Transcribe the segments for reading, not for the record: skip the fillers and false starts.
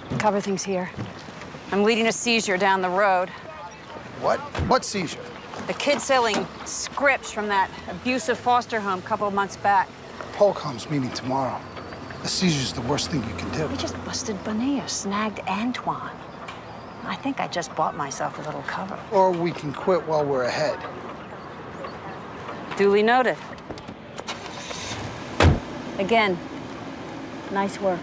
Cover things here. I'm leading a seizure down the road. What? What seizure? The kid selling scripts from that abusive foster home a couple of months back. Polcom's meeting tomorrow. A seizure's the worst thing you can do. We just busted Bonilla, snagged Antoine. I think I just bought myself a little cover. Or we can quit while we're ahead. Duly noted. Again, nice work.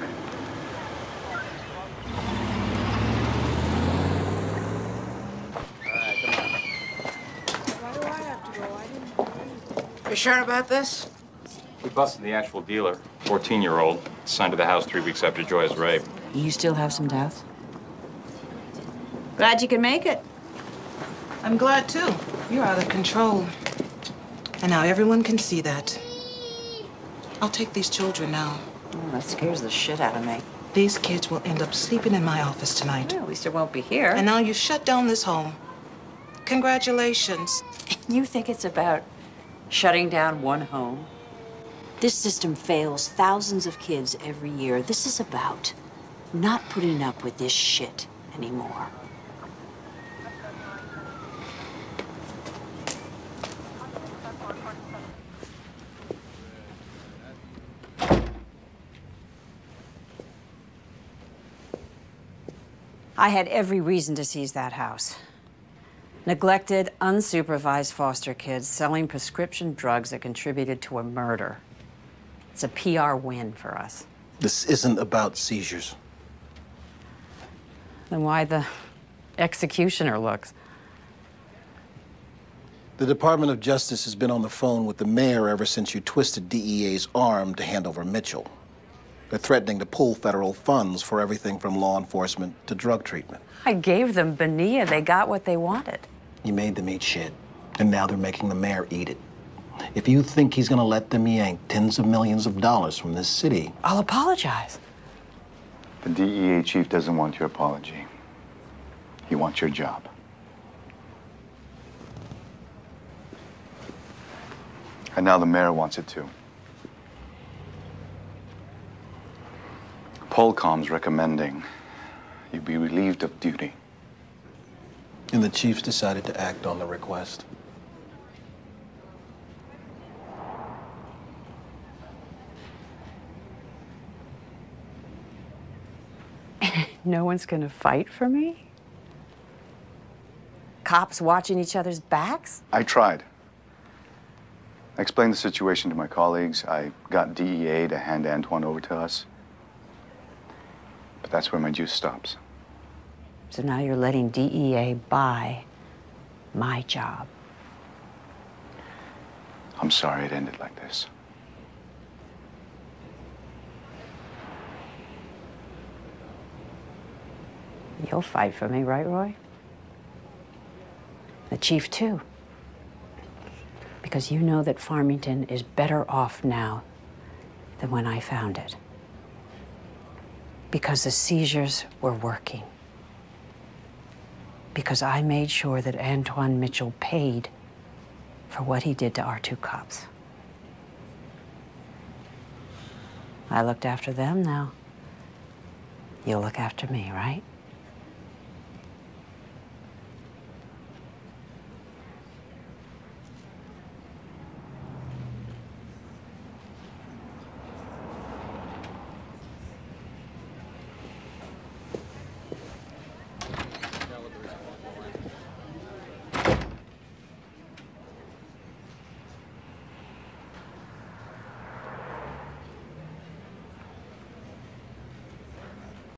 You sure about this? We busted the actual dealer, 14-year-old, signed to the house 3 weeks after Joya's rape. You still have some doubts? Glad you could make it. I'm glad, too. You're out of control. And now everyone can see that. I'll take these children now. Oh, that scares the shit out of me. These kids will end up sleeping in my office tonight. Well, at least it won't be here. And now you shut down this home. Congratulations. You think it's about shutting down one home? This system fails thousands of kids every year. This is about not putting up with this shit anymore. I had every reason to seize that house. Neglected, unsupervised foster kids selling prescription drugs that contributed to a murder. It's a PR win for us. This isn't about seizures. Then why the executioner looks? The Department of Justice has been on the phone with the mayor ever since you twisted DEA's arm to hand over Mitchell. They're threatening to pull federal funds for everything from law enforcement to drug treatment. I gave them Bonilla. They got what they wanted. You made them eat shit, and now they're making the mayor eat it. If you think he's gonna let them yank tens of millions of dollars from this city, I'll apologize. The DEA chief doesn't want your apology. He wants your job. And now the mayor wants it too. Polcom's recommending you be relieved of duty. and the chiefs decided to act on the request. No one's gonna fight for me? Cops watching each other's backs? I tried. I explained the situation to my colleagues. I got DEA to hand Antoine over to us. But that's where my juice stops. So now you're letting DEA buy my job. I'm sorry it ended like this. You'll fight for me, right, Roy? The chief, too. Because you know that Farmington is better off now than when I found it. Because the seizures were working. Because I made sure that Antoine Mitchell paid for what he did to our two cops. I looked after them, now you'll look after me, right?